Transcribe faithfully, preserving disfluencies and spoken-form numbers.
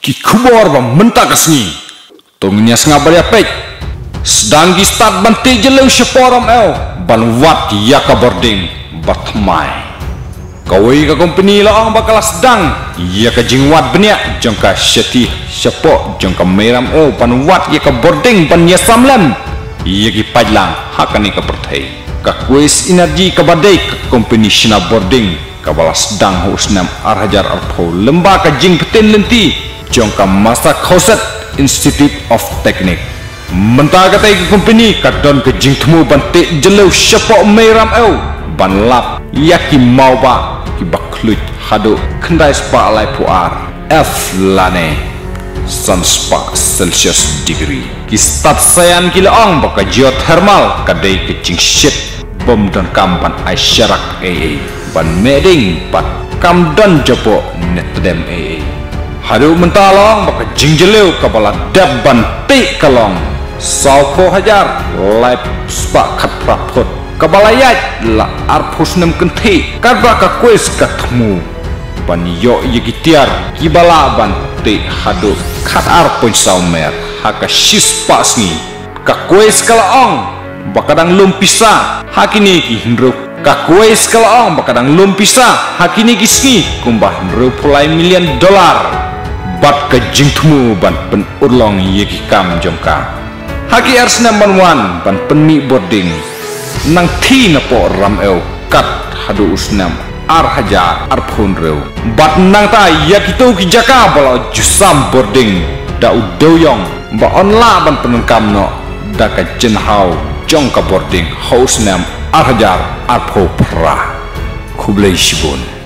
ki kubor ba mentak asni tongnya sengabar ya pek sedang ki start banti jeleu seporam el ban wat ya ka boarding batmai kawai ka company laang bakal sedang ya ka jingwat benya jongka syati sepo jongka meram el ban wat ya ka boarding ban ya samlam ya ki pajlang hakani ka perthai ka kuis energi ka badai ka company shina boarding ka balas sedang husnam arhajar arpo lemba ka jing peten lenti jongka masa khoset Institute of Technique mentah kata ke company kadon ke jing temu bante jeleu sepo meram el ban lap yaki mau ba ki baklut hado kendai spa lai puar F lane sunspa celsius degree ki stat sayan ki laang baka geothermal kadai ke jing shit bom dan kampan ai syarak ee ban meding pat kam dan jopo netdem ee hado mentalong baka jing jeleu kabala dab ban te kalong sauko hajar live spa khat prapot kabalayat la arpus nem kenti kadra ka kuis katmu ban yo yigitiar kibala ban te hado khat arpun saumer haka shispa sni ka kuis kalaong bakadang lumpisa hakini ki hindro ka kuis kalaong bakadang lumpisa hakini ki sni kumbah hindro pulai milian dolar bat ka jingtmu ban pen urlong yegi kam jongka haki ars number one ban penmi boarding nang thi na po ram eu kat hadu usnam ar hajar ar phun reu bat nang ta yakito ki jaka bala jusam boarding da udoyong ba onla ban penengkam no da ka jenhau jongka boarding hausnam ar hajar ar pho pra khublei shibun